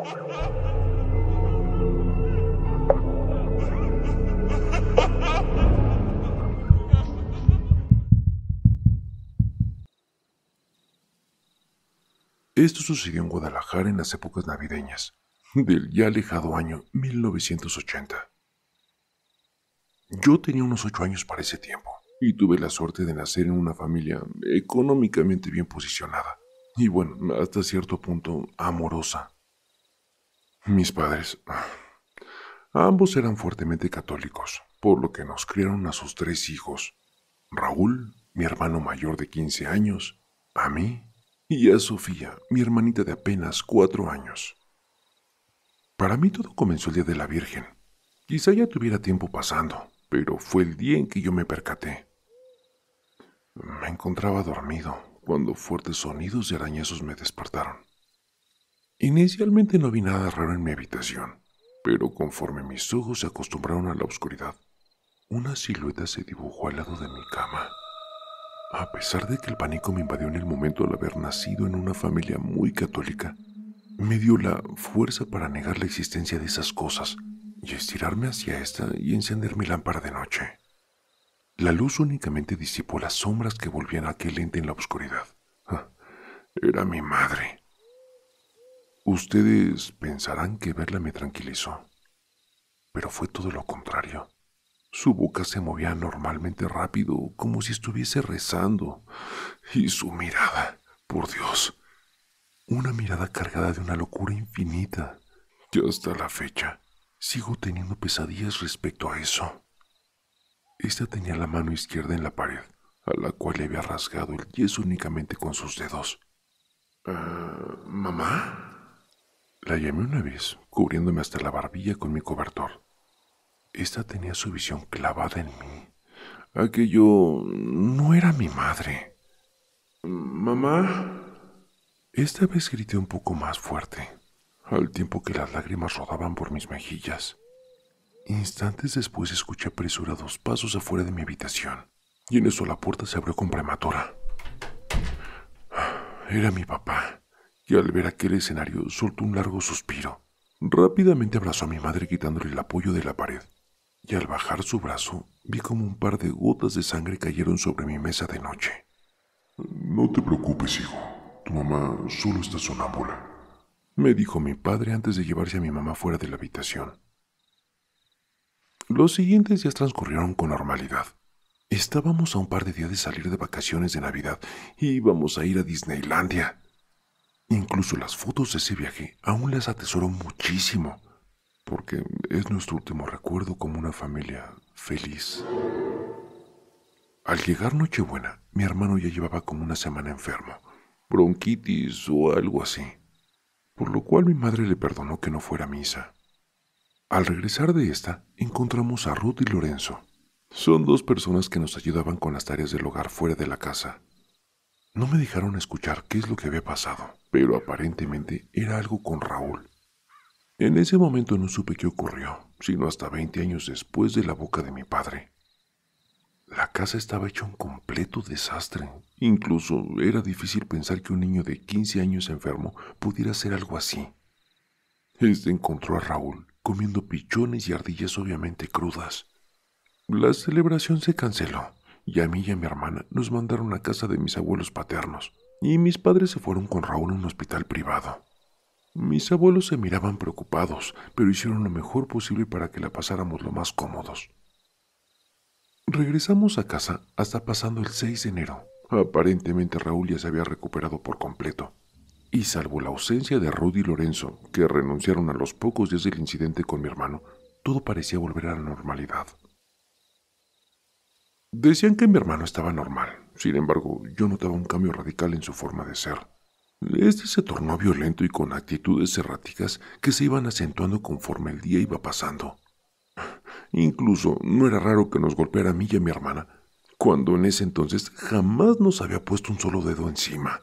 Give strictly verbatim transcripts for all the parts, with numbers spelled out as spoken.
Esto sucedió en Guadalajara en las épocas navideñas, del ya alejado año mil novecientos ochenta. Yo tenía unos ocho años para ese tiempo, y tuve la suerte de nacer en una familia económicamente bien posicionada, y bueno, hasta cierto punto amorosa. Mis padres, ambos eran fuertemente católicos, por lo que nos criaron a sus tres hijos, Raúl, mi hermano mayor de quince años, a mí, y a Sofía, mi hermanita de apenas cuatro años. Para mí todo comenzó el día de la Virgen. Quizá ya tuviera tiempo pasando, pero fue el día en que yo me percaté. Me encontraba dormido cuando fuertes sonidos y arañazos me despertaron. Inicialmente no vi nada raro en mi habitación, pero conforme mis ojos se acostumbraron a la oscuridad, una silueta se dibujó al lado de mi cama. A pesar de que el pánico me invadió en el momento al haber nacido en una familia muy católica, me dio la fuerza para negar la existencia de esas cosas y estirarme hacia esta y encender mi lámpara de noche. La luz únicamente disipó las sombras que volvían a aquel ente en la oscuridad. Era mi madre. Ustedes pensarán que verla me tranquilizó, pero fue todo lo contrario. Su boca se movía anormalmente rápido, como si estuviese rezando. Y su mirada, por Dios, una mirada cargada de una locura infinita. Y hasta la fecha, sigo teniendo pesadillas respecto a eso. Esta tenía la mano izquierda en la pared, a la cual le había rasgado el yeso únicamente con sus dedos. Uh, ¿Mamá? La llamé una vez, cubriéndome hasta la barbilla con mi cobertor. Esta tenía su visión clavada en mí. Aquello no era mi madre. ¿Mamá? Esta vez grité un poco más fuerte, al tiempo que las lágrimas rodaban por mis mejillas. Instantes después escuché apresurados pasos afuera de mi habitación, y en eso la puerta se abrió con prematura. Era mi papá, y al ver aquel escenario soltó un largo suspiro. Rápidamente abrazó a mi madre quitándole el apoyo de la pared. Y al bajar su brazo, vi como un par de gotas de sangre cayeron sobre mi mesa de noche. No te preocupes, hijo. Tu mamá solo está sonámbula, me dijo mi padre antes de llevarse a mi mamá fuera de la habitación. Los siguientes días transcurrieron con normalidad. Estábamos a un par de días de salir de vacaciones de Navidad y íbamos a ir a Disneylandia. Incluso las fotos de ese viaje aún las atesoro muchísimo, porque es nuestro último recuerdo como una familia feliz. Al llegar Nochebuena, mi hermano ya llevaba como una semana enfermo, bronquitis o algo así, por lo cual mi madre le perdonó que no fuera a misa. Al regresar de esta, encontramos a Ruth y Lorenzo. Son dos personas que nos ayudaban con las tareas del hogar fuera de la casa. No me dejaron escuchar qué es lo que había pasado, pero aparentemente era algo con Raúl. En ese momento no supe qué ocurrió, sino hasta veinte años después de la boca de mi padre. La casa estaba hecha un completo desastre. Incluso era difícil pensar que un niño de quince años enfermo pudiera hacer algo así. Este encontró a Raúl comiendo pichones y ardillas obviamente crudas. La celebración se canceló, y a mí y a mi hermana nos mandaron a casa de mis abuelos paternos, y mis padres se fueron con Raúl a un hospital privado. Mis abuelos se miraban preocupados, pero hicieron lo mejor posible para que la pasáramos lo más cómodos. Regresamos a casa hasta pasando el seis de enero. Aparentemente Raúl ya se había recuperado por completo. Y salvo la ausencia de Rudy y Lorenzo, que renunciaron a los pocos días del incidente con mi hermano, todo parecía volver a la normalidad. Decían que mi hermano estaba normal, sin embargo, yo notaba un cambio radical en su forma de ser. Este se tornó violento y con actitudes erráticas que se iban acentuando conforme el día iba pasando. Incluso no era raro que nos golpeara a mí y a mi hermana, cuando en ese entonces jamás nos había puesto un solo dedo encima.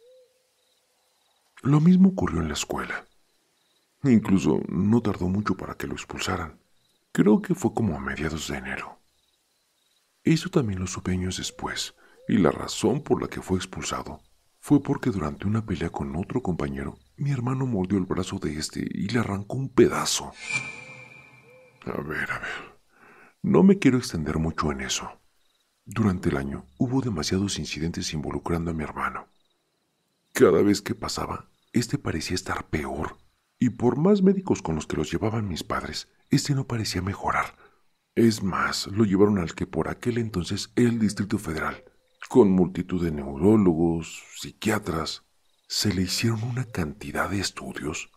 Lo mismo ocurrió en la escuela. Incluso no tardó mucho para que lo expulsaran. Creo que fue como a mediados de enero. Eso también lo supe años después, y la razón por la que fue expulsado fue porque durante una pelea con otro compañero mi hermano mordió el brazo de este y le arrancó un pedazo. A ver, a ver. No me quiero extender mucho en eso. Durante el año hubo demasiados incidentes involucrando a mi hermano. Cada vez que pasaba, este parecía estar peor, y por más médicos con los que los llevaban mis padres, este no parecía mejorar. Es más, lo llevaron al que por aquel entonces era el Distrito Federal, con multitud de neurólogos, psiquiatras. Se le hicieron una cantidad de estudios.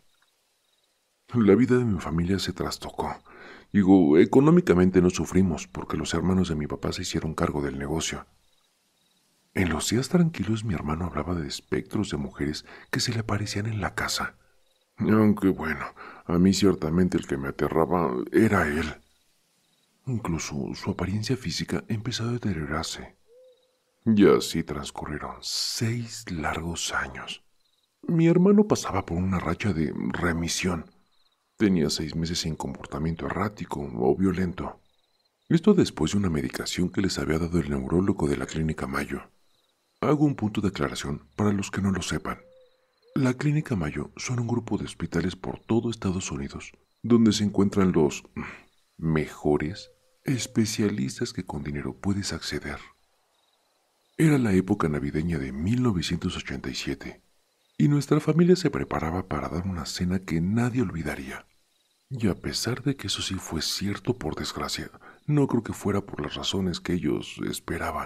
La vida de mi familia se trastocó. Digo, económicamente no sufrimos porque los hermanos de mi papá se hicieron cargo del negocio. En los días tranquilos mi hermano hablaba de espectros de mujeres que se le aparecían en la casa. Aunque bueno, a mí ciertamente el que me aterraba era él. Incluso su apariencia física empezó a deteriorarse. Y así transcurrieron seis largos años. Mi hermano pasaba por una racha de remisión. Tenía seis meses sin comportamiento errático o violento. Esto después de una medicación que les había dado el neurólogo de la Clínica Mayo. Hago un punto de aclaración para los que no lo sepan. La Clínica Mayo son un grupo de hospitales por todo Estados Unidos, donde se encuentran los mejores especialistas que con dinero puedes acceder. Era la época navideña de mil novecientos ochenta y siete, y nuestra familia se preparaba para dar una cena que nadie olvidaría. Y a pesar de que eso sí fue cierto por desgracia, no creo que fuera por las razones que ellos esperaban.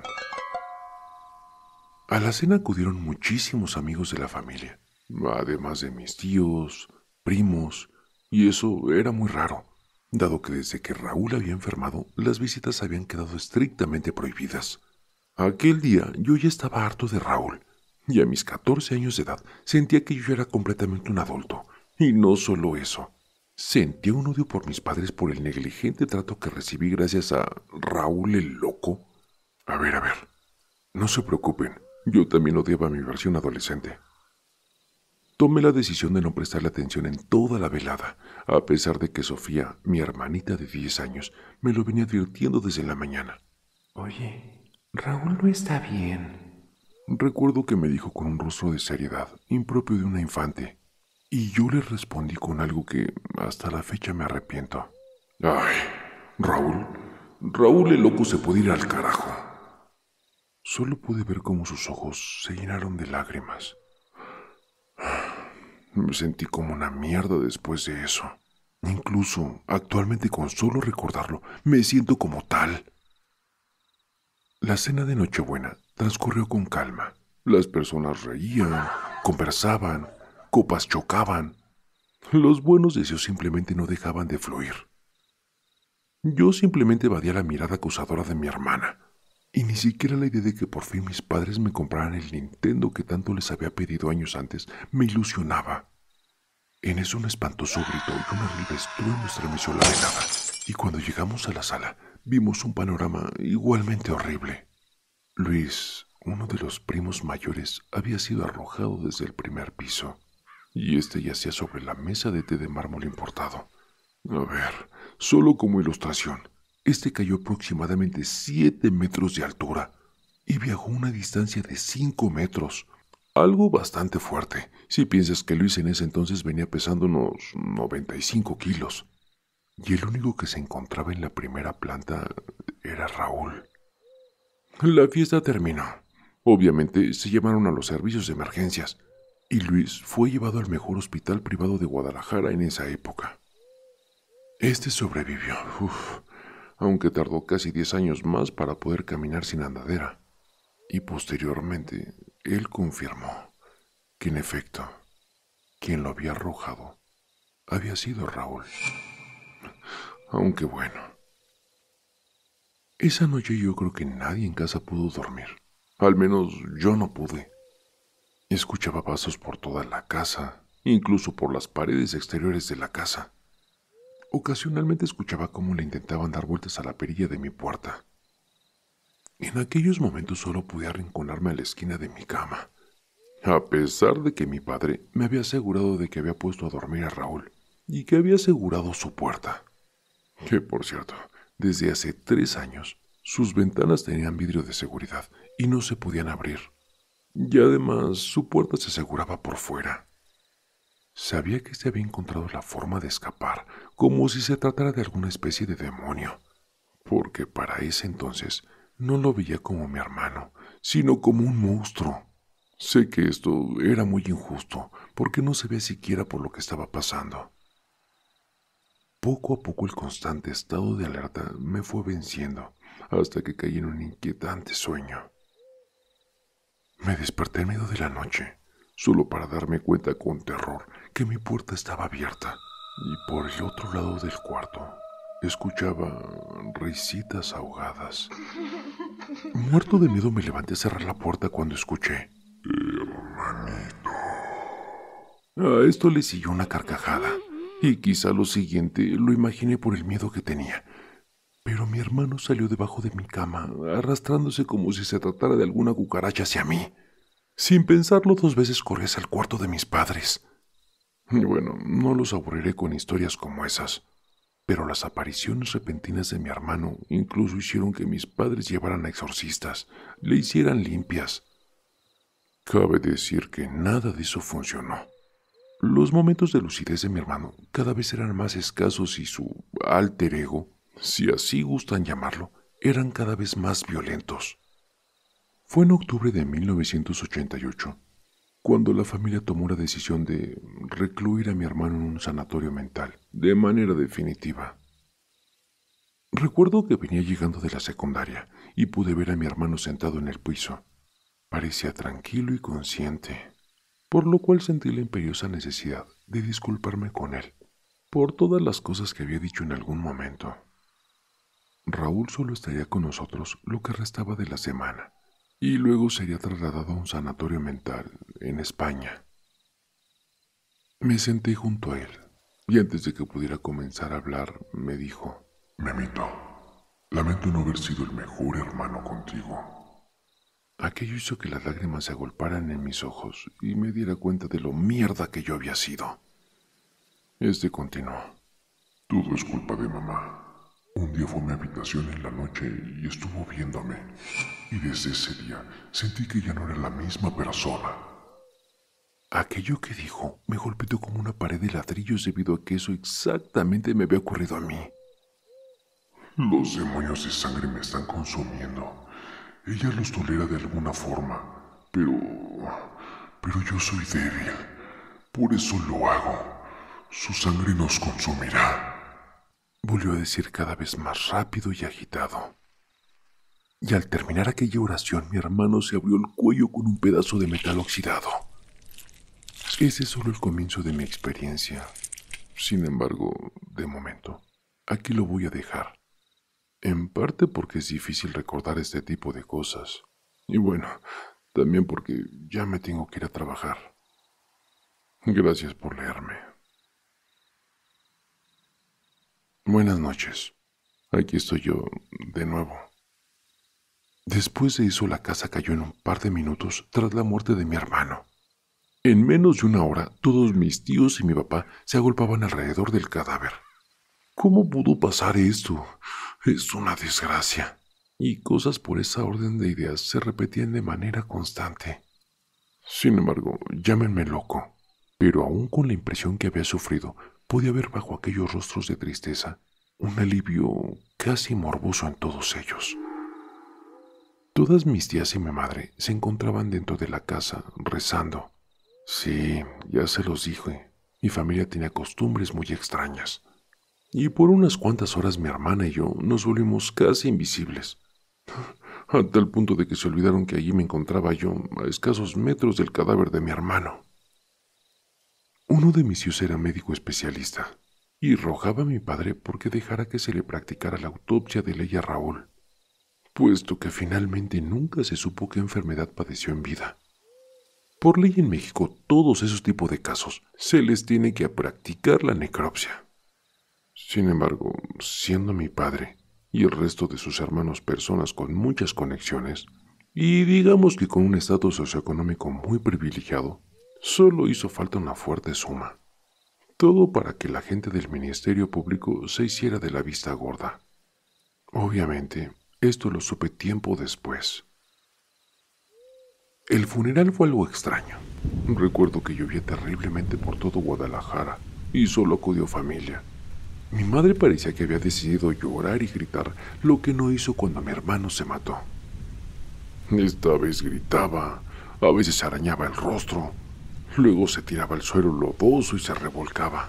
A la cena acudieron muchísimos amigos de la familia, además de mis tíos, primos, y eso era muy raro, dado que desde que Raúl había enfermado, las visitas habían quedado estrictamente prohibidas. Aquel día yo ya estaba harto de Raúl, y a mis catorce años de edad sentía que yo ya era completamente un adulto, y no solo eso. Sentía un odio por mis padres por el negligente trato que recibí gracias a Raúl el loco. A ver, a ver, no se preocupen, yo también odiaba a mi versión adolescente. Tomé la decisión de no prestarle atención en toda la velada, a pesar de que Sofía, mi hermanita de diez años, me lo venía advirtiendo desde la mañana. Oye, Raúl no está bien. Recuerdo que me dijo con un rostro de seriedad, impropio de una infante. Y yo le respondí con algo que hasta la fecha me arrepiento. Ay, Raúl, Raúl el loco se puede ir al carajo. Solo pude ver cómo sus ojos se llenaron de lágrimas. Me sentí como una mierda después de eso. Incluso, actualmente con solo recordarlo, me siento como tal. La cena de Nochebuena transcurrió con calma. Las personas reían, conversaban, copas chocaban. Los buenos deseos simplemente no dejaban de fluir. Yo simplemente evadía la mirada acusadora de mi hermana, y ni siquiera la idea de que por fin mis padres me compraran el Nintendo que tanto les había pedido años antes me ilusionaba. En eso un espantoso grito y un horrible estruendo estremeció la velada, y cuando llegamos a la sala vimos un panorama igualmente horrible. Luis, uno de los primos mayores, había sido arrojado desde el primer piso, y este yacía sobre la mesa de té de mármol importado. A ver, solo como ilustración, este cayó aproximadamente siete metros de altura y viajó una distancia de cinco metros. Algo bastante fuerte, si piensas que Luis en ese entonces venía pesando unos noventa y cinco kilos. Y el único que se encontraba en la primera planta era Raúl. La fiesta terminó. Obviamente se llamaron a los servicios de emergencias, y Luis fue llevado al mejor hospital privado de Guadalajara en esa época. Este sobrevivió, uf, aunque tardó casi diez años más para poder caminar sin andadera. Y posteriormente, él confirmó que en efecto, quien lo había arrojado había sido Raúl. Aunque bueno, esa noche yo creo que nadie en casa pudo dormir. Al menos yo no pude. Escuchaba pasos por toda la casa, incluso por las paredes exteriores de la casa. Ocasionalmente escuchaba cómo le intentaban dar vueltas a la perilla de mi puerta. En aquellos momentos solo podía arrinconarme a la esquina de mi cama, a pesar de que mi padre me había asegurado de que había puesto a dormir a Raúl y que había asegurado su puerta. Que, por cierto, desde hace tres años, sus ventanas tenían vidrio de seguridad y no se podían abrir. Y además, su puerta se aseguraba por fuera. Sabía que se había encontrado la forma de escapar, como si se tratara de alguna especie de demonio, porque para ese entonces no lo veía como mi hermano, sino como un monstruo. Sé que esto era muy injusto, porque no sabía siquiera por lo que estaba pasando. Poco a poco el constante estado de alerta me fue venciendo, hasta que caí en un inquietante sueño. Me desperté en medio de la noche, solo para darme cuenta con terror que mi puerta estaba abierta, y por el otro lado del cuarto escuchaba risitas ahogadas. Muerto de miedo me levanté a cerrar la puerta cuando escuché: «Hermanito». A esto le siguió una carcajada, y quizá lo siguiente lo imaginé por el miedo que tenía. Pero mi hermano salió debajo de mi cama, arrastrándose como si se tratara de alguna cucaracha hacia mí. Sin pensarlo dos veces corrí hacia el cuarto de mis padres. Y bueno, no los aburriré con historias como esas, pero las apariciones repentinas de mi hermano incluso hicieron que mis padres llevaran a exorcistas, le hicieran limpias. Cabe decir que nada de eso funcionó. Los momentos de lucidez de mi hermano cada vez eran más escasos y su alter ego, si así gustan llamarlo, eran cada vez más violentos. Fue en octubre de mil novecientos ochenta y ocho cuando la familia tomó la decisión de recluir a mi hermano en un sanatorio mental, de manera definitiva. Recuerdo que venía llegando de la secundaria y pude ver a mi hermano sentado en el piso. Parecía tranquilo y consciente, por lo cual sentí la imperiosa necesidad de disculparme con él por todas las cosas que había dicho en algún momento. Raúl solo estaría con nosotros lo que restaba de la semana, y luego sería trasladado a un sanatorio mental en España. Me senté junto a él, y antes de que pudiera comenzar a hablar, me dijo: «Memito, lamento no haber sido el mejor hermano contigo». Aquello hizo que las lágrimas se agolparan en mis ojos y me diera cuenta de lo mierda que yo había sido. Este continuó: «Todo es culpa de mamá. Un día fue a mi habitación en la noche y estuvo viéndome, y desde ese día sentí que ya no era la misma persona». Aquello que dijo me golpeó como una pared de ladrillos debido a que eso exactamente me había ocurrido a mí. «Los demonios de sangre me están consumiendo. Ella los tolera de alguna forma, pero... pero yo soy débil. Por eso lo hago. Su sangre nos consumirá», volvió a decir cada vez más rápido y agitado. Y al terminar aquella oración, mi hermano se abrió el cuello con un pedazo de metal oxidado. Ese es solo el comienzo de mi experiencia. Sin embargo, de momento, aquí lo voy a dejar. En parte porque es difícil recordar este tipo de cosas. Y bueno, también porque ya me tengo que ir a trabajar. Gracias por leerme. Buenas noches. Aquí estoy yo, de nuevo. Después de eso, la casa cayó en un par de minutos tras la muerte de mi hermano. En menos de una hora, todos mis tíos y mi papá se agolpaban alrededor del cadáver. ¿Cómo pudo pasar esto? Es una desgracia. Y cosas por esa orden de ideas se repetían de manera constante. Sin embargo, llámenme loco, pero aún con la impresión que había sufrido, podía ver bajo aquellos rostros de tristeza un alivio casi morboso en todos ellos. Todas mis tías y mi madre se encontraban dentro de la casa, rezando. Sí, ya se los dije, mi familia tenía costumbres muy extrañas. Y por unas cuantas horas mi hermana y yo nos volvimos casi invisibles, a tal punto de que se olvidaron que allí me encontraba yo a escasos metros del cadáver de mi hermano. Uno de mis tíos era médico especialista, y rogaba a mi padre porque dejara que se le practicara la autopsia de ley a Raúl, puesto que finalmente nunca se supo qué enfermedad padeció en vida. Por ley en México, todos esos tipos de casos se les tiene que practicar la necropsia. Sin embargo, siendo mi padre y el resto de sus hermanos personas con muchas conexiones, y digamos que con un estatus socioeconómico muy privilegiado, solo hizo falta una fuerte suma. Todo para que la gente del Ministerio Público se hiciera de la vista gorda. Obviamente, esto lo supe tiempo después. El funeral fue algo extraño. Recuerdo que llovía terriblemente por todo Guadalajara y solo acudió familia. Mi madre parecía que había decidido llorar y gritar, lo que no hizo cuando mi hermano se mató. Esta vez gritaba, a veces se arañaba el rostro, luego se tiraba al suelo lodoso y se revolcaba.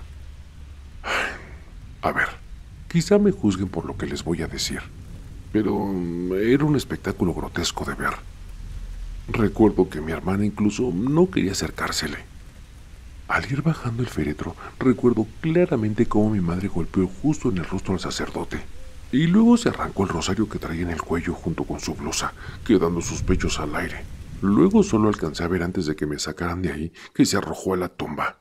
A ver, quizá me juzguen por lo que les voy a decir, pero era un espectáculo grotesco de ver. Recuerdo que mi hermana incluso no quería acercársele. Al ir bajando el féretro, recuerdo claramente cómo mi madre golpeó justo en el rostro al sacerdote, y luego se arrancó el rosario que traía en el cuello junto con su blusa, quedando sus pechos al aire. Luego solo alcancé a ver antes de que me sacaran de ahí que se arrojó a la tumba.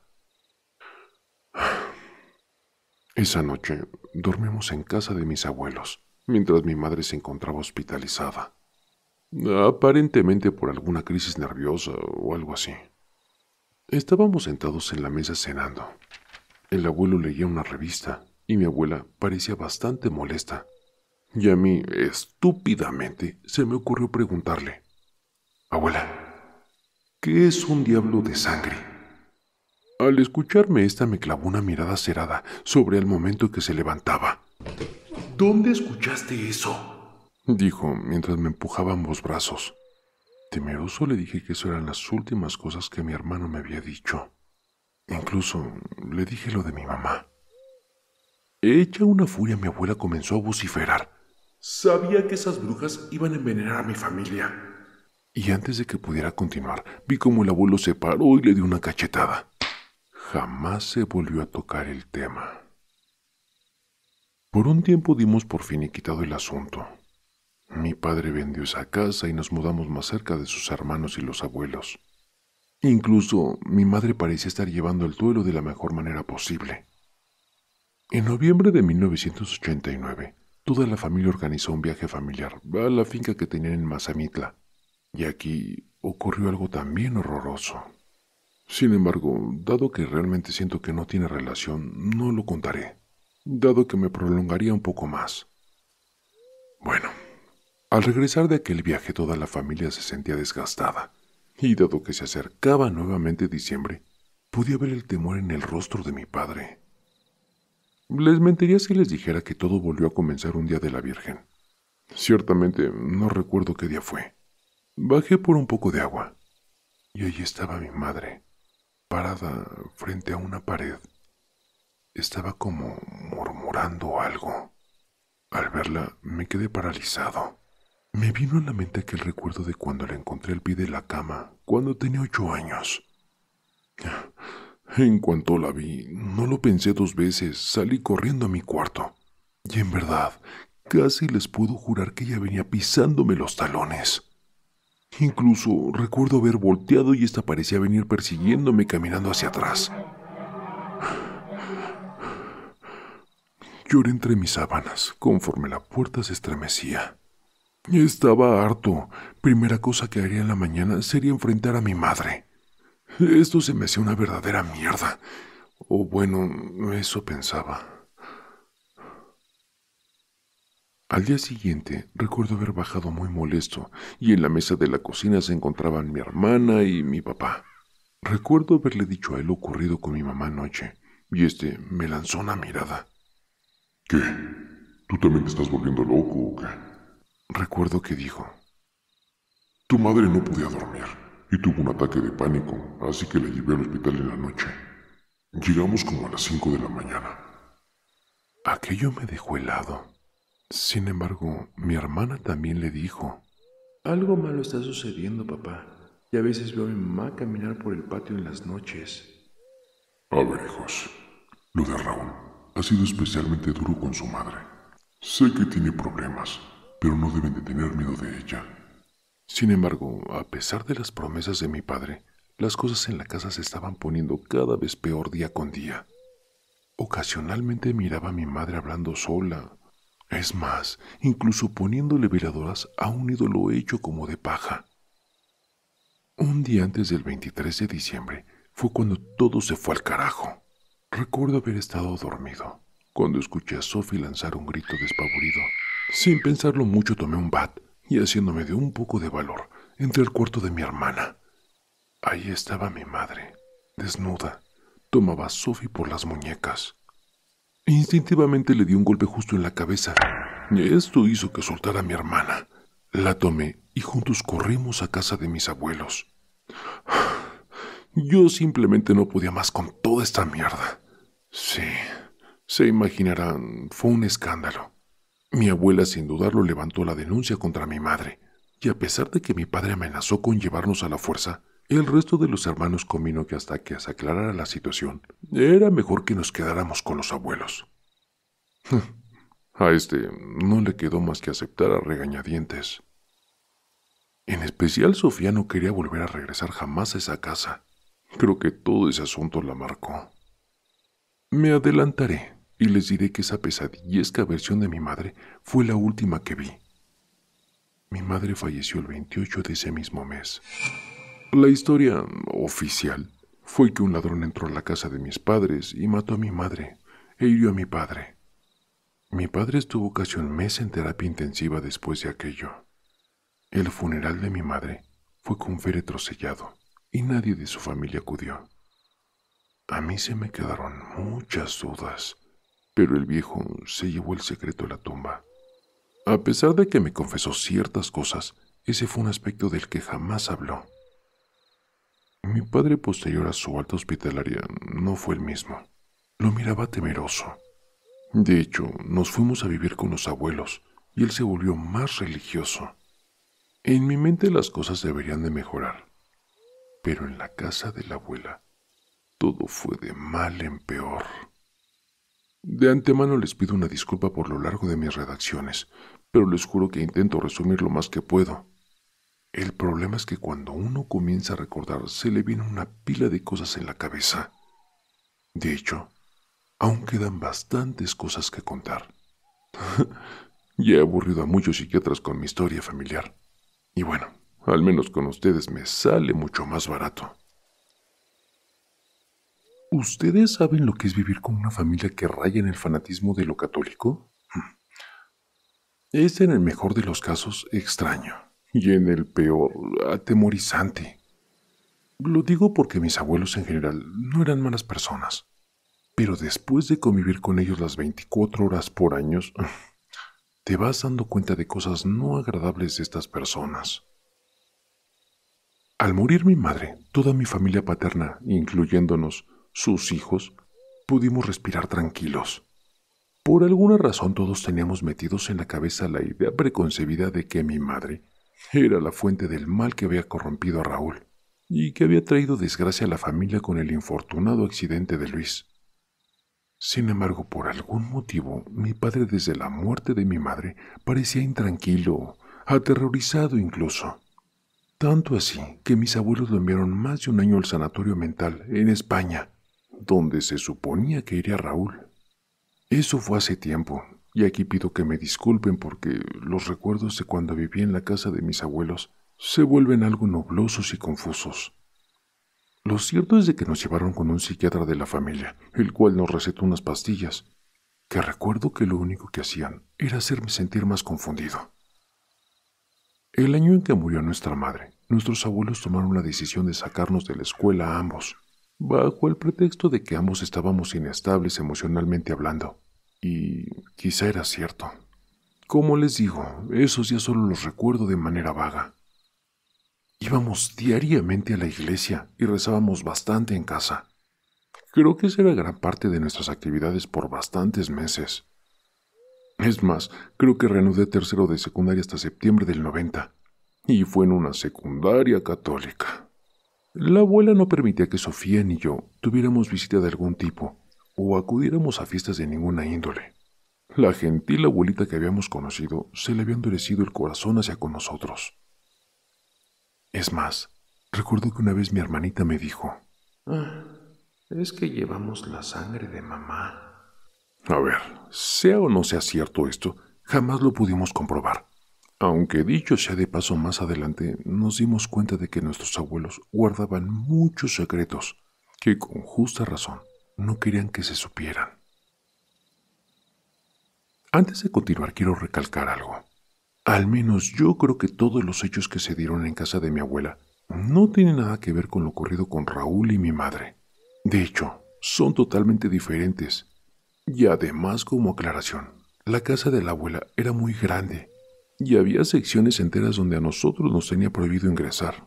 Esa noche dormimos en casa de mis abuelos, mientras mi madre se encontraba hospitalizada, aparentemente por alguna crisis nerviosa o algo así. Estábamos sentados en la mesa cenando. El abuelo leía una revista y mi abuela parecía bastante molesta. Y a mí, estúpidamente, se me ocurrió preguntarle: Abuela, ¿qué es un diablo de sangre? Al escucharme esta me clavó una mirada cerrada sobre el momento que se levantaba. ¿Dónde escuchaste eso?, dijo mientras me empujaba ambos brazos. Temeroso le dije que eso eran las últimas cosas que mi hermano me había dicho. Incluso le dije lo de mi mamá. Hecha una furia, mi abuela comenzó a vociferar. Sabía que esas brujas iban a envenenar a mi familia. Y antes de que pudiera continuar, vi como el abuelo se paró y le dio una cachetada. Jamás se volvió a tocar el tema. Por un tiempo dimos por finiquitado el asunto. Mi padre vendió esa casa y nos mudamos más cerca de sus hermanos y los abuelos. Incluso mi madre parecía estar llevando el duelo de la mejor manera posible. En noviembre de mil novecientos ochenta y nueve, toda la familia organizó un viaje familiar a la finca que tenían en Mazamitla, y aquí ocurrió algo también horroroso. Sin embargo, dado que realmente siento que no tiene relación, no lo contaré, dado que me prolongaría un poco más. Bueno, al regresar de aquel viaje toda la familia se sentía desgastada, y dado que se acercaba nuevamente diciembre, podía ver el temor en el rostro de mi padre. Les mentiría si les dijera que todo volvió a comenzar un día de la Virgen. Ciertamente no recuerdo qué día fue. Bajé por un poco de agua, y allí estaba mi madre, parada frente a una pared. Estaba como murmurando algo. Al verla me quedé paralizado. Me vino a la mente aquel recuerdo de cuando la encontré al pie de la cama, cuando tenía ocho años. En cuanto la vi, no lo pensé dos veces, salí corriendo a mi cuarto. Y en verdad, casi les puedo jurar que ella venía pisándome los talones. Incluso recuerdo haber volteado y esta parecía venir persiguiéndome caminando hacia atrás. Lloré entre mis sábanas, conforme la puerta se estremecía. Estaba harto. Primera cosa que haría en la mañana sería enfrentar a mi madre. Esto se me hacía una verdadera mierda. O bueno, eso pensaba. Al día siguiente, recuerdo haber bajado muy molesto, y en la mesa de la cocina se encontraban mi hermana y mi papá. Recuerdo haberle dicho a él lo ocurrido con mi mamá anoche, y este me lanzó una mirada. ¿Qué? ¿Tú también te estás volviendo loco o qué? Recuerdo que dijo: Tu madre no podía dormir y tuvo un ataque de pánico, así que la llevé al hospital en la noche. Llegamos como a las cinco de la mañana. Aquello me dejó helado. Sin embargo, mi hermana también le dijo: Algo malo está sucediendo, papá. Y a veces veo a mi mamá caminar por el patio en las noches. A ver, hijos, lo de Raúl ha sido especialmente duro con su madre. Sé que tiene problemas, pero no deben de tener miedo de ella. Sin embargo, a pesar de las promesas de mi padre, las cosas en la casa se estaban poniendo cada vez peor día con día. Ocasionalmente miraba a mi madre hablando sola. Es más, incluso poniéndole veladoras a un ídolo hecho como de paja. Un día antes del veintitrés de diciembre fue cuando todo se fue al carajo. Recuerdo haber estado dormido cuando escuché a Sophie lanzar un grito despavorido. Sin pensarlo mucho tomé un bat y, haciéndome de un poco de valor, entré al cuarto de mi hermana. Ahí estaba mi madre, desnuda. Tomaba a Sophie por las muñecas. Instintivamente le di un golpe justo en la cabeza. Esto hizo que soltara a mi hermana. La tomé y juntos corrimos a casa de mis abuelos. Yo simplemente no podía más con toda esta mierda. Sí, se imaginarán, fue un escándalo. Mi abuela sin dudarlo levantó la denuncia contra mi madre, y a pesar de que mi padre amenazó con llevarnos a la fuerza, el resto de los hermanos convino que hasta que se aclarara la situación, era mejor que nos quedáramos con los abuelos. A este no le quedó más que aceptar a regañadientes. En especial Sofía no quería volver a regresar jamás a esa casa. Creo que todo ese asunto la marcó. Me adelantaré y les diré que esa pesadillesca versión de mi madre fue la última que vi. Mi madre falleció el veintiocho de ese mismo mes. La historia oficial fue que un ladrón entró a la casa de mis padres y mató a mi madre e hirió a mi padre. Mi padre estuvo casi un mes en terapia intensiva después de aquello. El funeral de mi madre fue con féretro sellado y nadie de su familia acudió. A mí se me quedaron muchas dudas, pero el viejo se llevó el secreto a la tumba. A pesar de que me confesó ciertas cosas, ese fue un aspecto del que jamás habló. Mi padre posterior a su alta hospitalaria no fue el mismo. Lo miraba temeroso. De hecho, nos fuimos a vivir con los abuelos y él se volvió más religioso. En mi mente las cosas deberían de mejorar, pero en la casa de la abuela todo fue de mal en peor. De antemano les pido una disculpa por lo largo de mis redacciones, pero les juro que intento resumir lo más que puedo. El problema es que cuando uno comienza a recordar se le viene una pila de cosas en la cabeza. De hecho, aún quedan bastantes cosas que contar. Ya he aburrido a muchos psiquiatras con mi historia familiar. Y bueno, al menos con ustedes me sale mucho más barato. ¿Ustedes saben lo que es vivir con una familia que raya en el fanatismo de lo católico? Es en el mejor de los casos extraño y en el peor atemorizante. Lo digo porque mis abuelos en general no eran malas personas, pero después de convivir con ellos las veinticuatro horas por año, te vas dando cuenta de cosas no agradables de estas personas. Al morir mi madre, toda mi familia paterna, incluyéndonos, sus hijos, pudimos respirar tranquilos. Por alguna razón todos teníamos metidos en la cabeza la idea preconcebida de que mi madre era la fuente del mal que había corrompido a Raúl y que había traído desgracia a la familia con el infortunado accidente de Luis. Sin embargo, por algún motivo, mi padre desde la muerte de mi madre parecía intranquilo, aterrorizado incluso. Tanto así que mis abuelos lo enviaron más de un año al sanatorio mental en España, donde se suponía que iría Raúl. Eso fue hace tiempo, y aquí pido que me disculpen porque los recuerdos de cuando viví en la casa de mis abuelos se vuelven algo nublosos y confusos. Lo cierto es de que nos llevaron con un psiquiatra de la familia, el cual nos recetó unas pastillas, que recuerdo que lo único que hacían era hacerme sentir más confundido. El año en que murió nuestra madre, nuestros abuelos tomaron la decisión de sacarnos de la escuela a ambos, bajo el pretexto de que ambos estábamos inestables emocionalmente hablando. Y quizá era cierto. Como les digo, esos días solo los recuerdo de manera vaga. Íbamos diariamente a la iglesia y rezábamos bastante en casa. Creo que esa era gran parte de nuestras actividades por bastantes meses. Es más, creo que reanudé tercero de secundaria hasta septiembre del noventa, y fue en una secundaria católica. La abuela no permitía que Sofía ni yo tuviéramos visita de algún tipo o acudiéramos a fiestas de ninguna índole. La gentil abuelita que habíamos conocido se le había endurecido el corazón hacia con nosotros. Es más, recuerdo que una vez mi hermanita me dijo: «Ah, es que llevamos la sangre de mamá». A ver, sea o no sea cierto esto, jamás lo pudimos comprobar. Aunque dicho sea de paso, más adelante nos dimos cuenta de que nuestros abuelos guardaban muchos secretos que con justa razón no querían que se supieran. Antes de continuar quiero recalcar algo. Al menos yo creo que todos los hechos que se dieron en casa de mi abuela no tienen nada que ver con lo ocurrido con Raúl y mi madre. De hecho, son totalmente diferentes. Y además, como aclaración, la casa de la abuela era muy grande y había secciones enteras donde a nosotros nos tenía prohibido ingresar.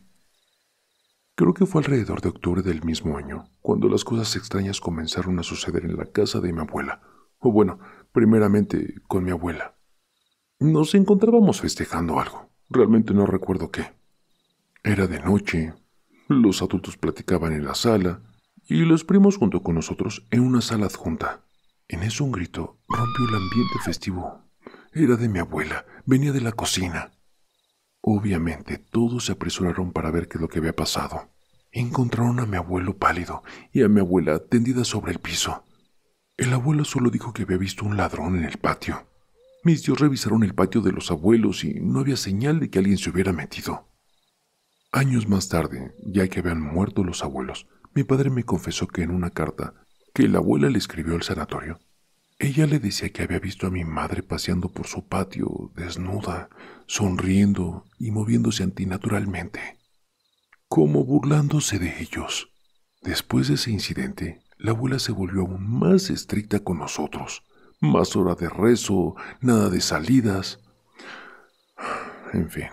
Creo que fue alrededor de octubre del mismo año cuando las cosas extrañas comenzaron a suceder en la casa de mi abuela. O bueno, primeramente con mi abuela. Nos encontrábamos festejando algo. Realmente no recuerdo qué. Era de noche, los adultos platicaban en la sala y los primos junto con nosotros en una sala adjunta. En eso un grito rompió el ambiente festivo. Era de mi abuela, venía de la cocina. Obviamente todos se apresuraron para ver qué es lo que había pasado. Encontraron a mi abuelo pálido y a mi abuela tendida sobre el piso. El abuelo solo dijo que había visto un ladrón en el patio. Mis tíos revisaron el patio de los abuelos y no había señal de que alguien se hubiera metido. Años más tarde, ya que habían muerto los abuelos, mi padre me confesó que en una carta que la abuela le escribió al sanatorio, ella le decía que había visto a mi madre paseando por su patio, desnuda, sonriendo y moviéndose antinaturalmente, como burlándose de ellos. Después de ese incidente, la abuela se volvió aún más estricta con nosotros. Más hora de rezo, nada de salidas. En fin.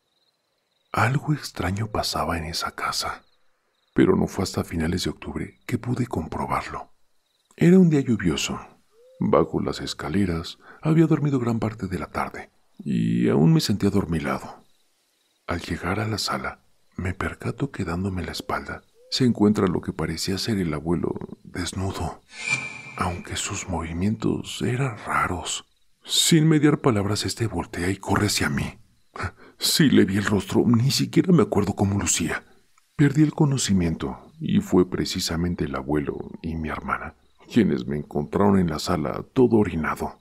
Algo extraño pasaba en esa casa, pero no fue hasta finales de octubre que pude comprobarlo. Era un día lluvioso. Bajo las escaleras había dormido gran parte de la tarde y aún me sentía adormilado. Al llegar a la sala, me percato que dándome la espalda se encuentra lo que parecía ser el abuelo desnudo, aunque sus movimientos eran raros. Sin mediar palabras, este voltea y corre hacia mí. Sí le vi el rostro, ni siquiera me acuerdo cómo lucía. Perdí el conocimiento y fue precisamente el abuelo y mi hermana quienes me encontraron en la sala todo orinado.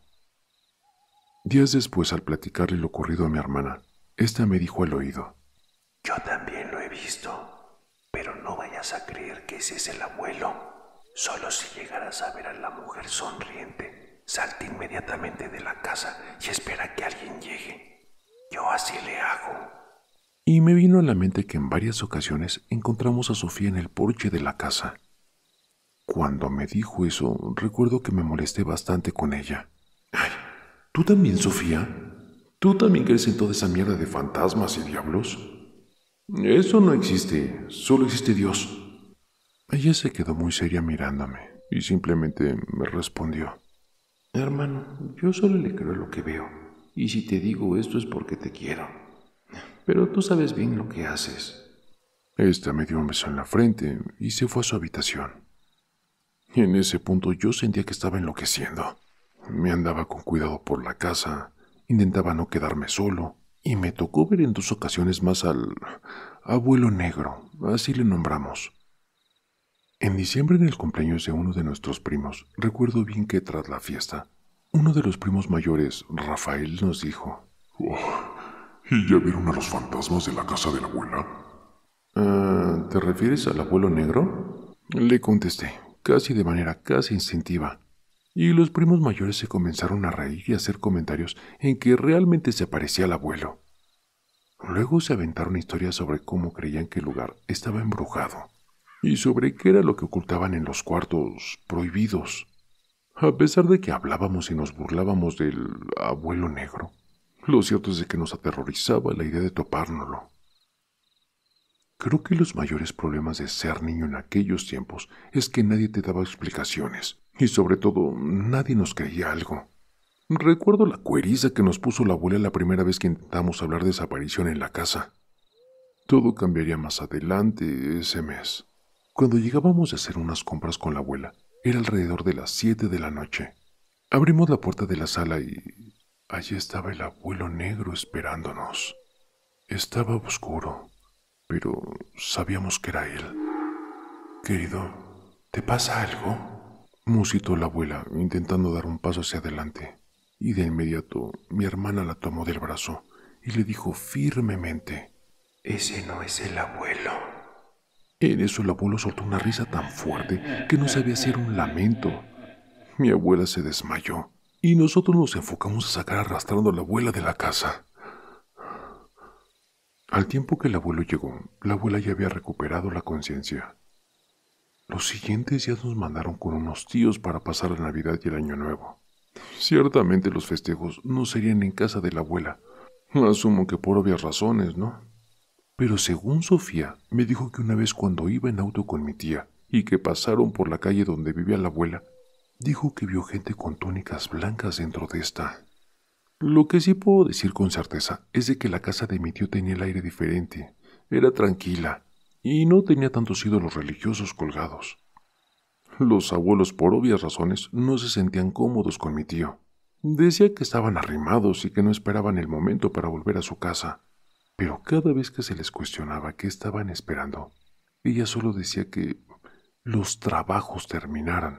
Días después, al platicarle lo ocurrido a mi hermana, esta me dijo al oído: Yo también lo he visto, pero no vayas a creer que ese es el abuelo. Solo si llegaras a ver a la mujer sonriente, salte inmediatamente de la casa y espera que alguien llegue. Yo así le hago. Y me vino a la mente que en varias ocasiones encontramos a Sofía en el porche de la casa. Cuando me dijo eso, recuerdo que me molesté bastante con ella. Ay, ¿tú también, Sofía? ¿Tú también crees en toda esa mierda de fantasmas y diablos? Eso no existe, solo existe Dios. Ella se quedó muy seria mirándome y simplemente me respondió: Hermano, yo solo le creo lo que veo, y si te digo esto es porque te quiero. Pero tú sabes bien lo que haces. Esta me dio un beso en la frente y se fue a su habitación. En ese punto yo sentía que estaba enloqueciendo. Me andaba con cuidado por la casa, intentaba no quedarme solo, y me tocó ver en dos ocasiones más al abuelo negro, así le nombramos. En diciembre, en el cumpleaños de uno de nuestros primos, recuerdo bien que tras la fiesta, uno de los primos mayores, Rafael, nos dijo: oh, ¿Y ya vieron a los fantasmas de la casa de la abuela? Uh, ¿Te refieres al abuelo negro? Le contesté, casi de manera casi instintiva, y los primos mayores se comenzaron a reír y a hacer comentarios en que realmente se parecía al abuelo. Luego se aventaron historias sobre cómo creían que el lugar estaba embrujado y sobre qué era lo que ocultaban en los cuartos prohibidos. A pesar de que hablábamos y nos burlábamos del abuelo negro, lo cierto es de que nos aterrorizaba la idea de topárnoslo. Creo que los mayores problemas de ser niño en aquellos tiempos es que nadie te daba explicaciones y sobre todo nadie nos creía algo. Recuerdo la cueriza que nos puso la abuela la primera vez que intentamos hablar de esa aparición en la casa. Todo cambiaría más adelante ese mes. Cuando llegábamos a hacer unas compras con la abuela, era alrededor de las siete de la noche. Abrimos la puerta de la sala y allí estaba el abuelo negro esperándonos. Estaba oscuro, pero sabíamos que era él. «Querido, ¿te pasa algo?», musitó la abuela, intentando dar un paso hacia adelante. Y de inmediato mi hermana la tomó del brazo y le dijo firmemente: «Ese no es el abuelo». En eso el abuelo soltó una risa tan fuerte que no sabía si era un lamento. Mi abuela se desmayó y nosotros nos enfocamos a sacar arrastrando a la abuela de la casa. Al tiempo que el abuelo llegó, la abuela ya había recuperado la conciencia. Los siguientes días nos mandaron con unos tíos para pasar la Navidad y el Año Nuevo. Ciertamente los festejos no serían en casa de la abuela. Asumo que por obvias razones, ¿no? Pero según Sofía, me dijo que una vez cuando iba en auto con mi tía y que pasaron por la calle donde vivía la abuela, dijo que vio gente con túnicas blancas dentro de esta. Lo que sí puedo decir con certeza es de que la casa de mi tío tenía el aire diferente, era tranquila y no tenía tantos ídolos religiosos colgados. Los abuelos, por obvias razones, no se sentían cómodos con mi tío. Decía que estaban arrimados y que no esperaban el momento para volver a su casa. Pero cada vez que se les cuestionaba qué estaban esperando, ella solo decía que los trabajos terminaran.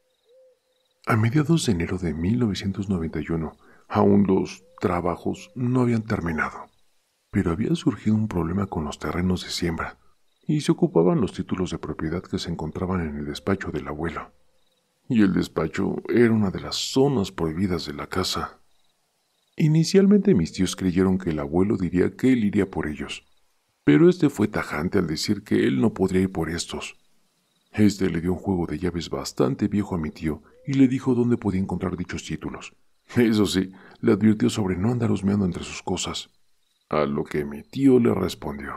A mediados de enero de mil novecientos noventa y uno, aún los trabajos no habían terminado, pero había surgido un problema con los terrenos de siembra y se ocupaban los títulos de propiedad que se encontraban en el despacho del abuelo. Y el despacho era una de las zonas prohibidas de la casa. Inicialmente mis tíos creyeron que el abuelo diría que él iría por ellos, pero este fue tajante al decir que él no podría ir por estos. Este le dio un juego de llaves bastante viejo a mi tío y le dijo dónde podía encontrar dichos títulos. Eso sí, le advirtió sobre no andar husmeando entre sus cosas, a lo que mi tío le respondió: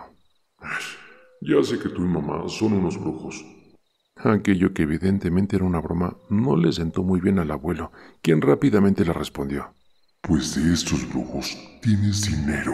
Ya sé que tú y mamá son unos brujos. Aquello que evidentemente era una broma no le sentó muy bien al abuelo, quien rápidamente le respondió: Pues de estos brujos tienes dinero.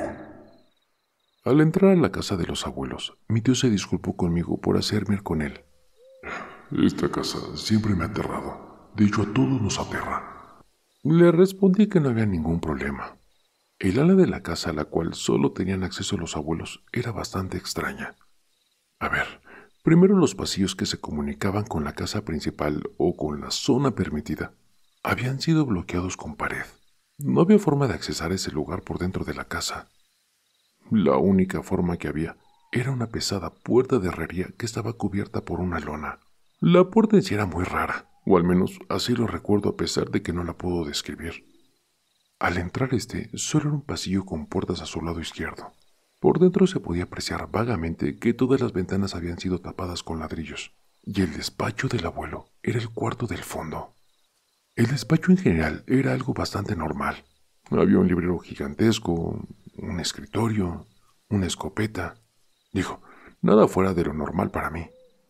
Al entrar a la casa de los abuelos, mi tío se disculpó conmigo por hacerme ir con él. Esta casa siempre me ha aterrado. De hecho, a todos nos aterra. Le respondí que no había ningún problema. El ala de la casa a la cual solo tenían acceso los abuelos era bastante extraña. A ver, primero los pasillos que se comunicaban con la casa principal o con la zona permitida habían sido bloqueados con pared. No había forma de accesar ese lugar por dentro de la casa. La única forma que había era una pesada puerta de herrería que estaba cubierta por una lona. La puerta en sí era muy rara, o al menos así lo recuerdo a pesar de que no la puedo describir. Al entrar este, solo era un pasillo con puertas a su lado izquierdo. Por dentro se podía apreciar vagamente que todas las ventanas habían sido tapadas con ladrillos, y el despacho del abuelo era el cuarto del fondo. El despacho en general era algo bastante normal. Había un librero gigantesco, un escritorio, una escopeta. Dijo, nada fuera de lo normal para mí.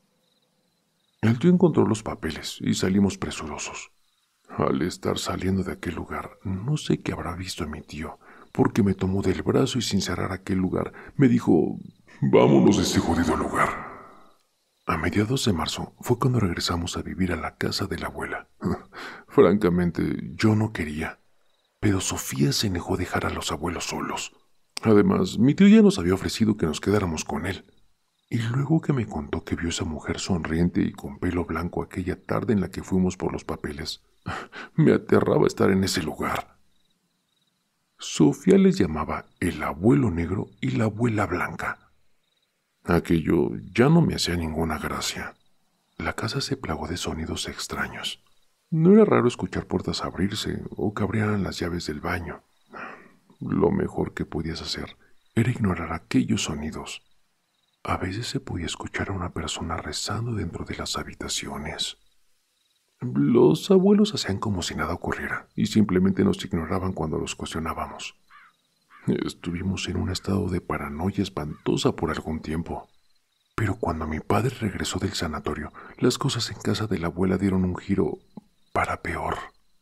El tío encontró los papeles y salimos presurosos. Al estar saliendo de aquel lugar, no sé qué habrá visto mi tío, porque me tomó del brazo y sin cerrar aquel lugar, me dijo, vámonos de este jodido lugar. A mediados de marzo fue cuando regresamos a vivir a la casa de la abuela. Francamente, yo no quería, pero Sofía se negó a dejar a los abuelos solos. Además, mi tío ya nos había ofrecido que nos quedáramos con él. Y luego que me contó que vio esa mujer sonriente y con pelo blanco aquella tarde en la que fuimos por los papeles, me aterraba estar en ese lugar. Sofía les llamaba el abuelo negro y la abuela blanca. Aquello ya no me hacía ninguna gracia. La casa se plagó de sonidos extraños. No era raro escuchar puertas abrirse o que abrieran las llaves del baño. Lo mejor que podías hacer era ignorar aquellos sonidos. A veces se podía escuchar a una persona rezando dentro de las habitaciones. Los abuelos hacían como si nada ocurriera y simplemente nos ignoraban cuando los cuestionábamos. Estuvimos en un estado de paranoia espantosa por algún tiempo. Pero cuando mi padre regresó del sanatorio, las cosas en casa de la abuela dieron un giro para peor.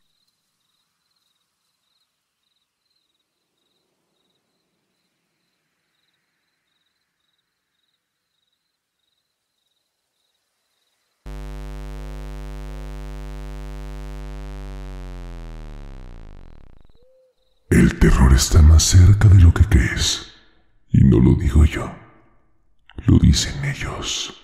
El terror está más cerca de lo que crees. Y no lo digo yo, lo dicen ellos.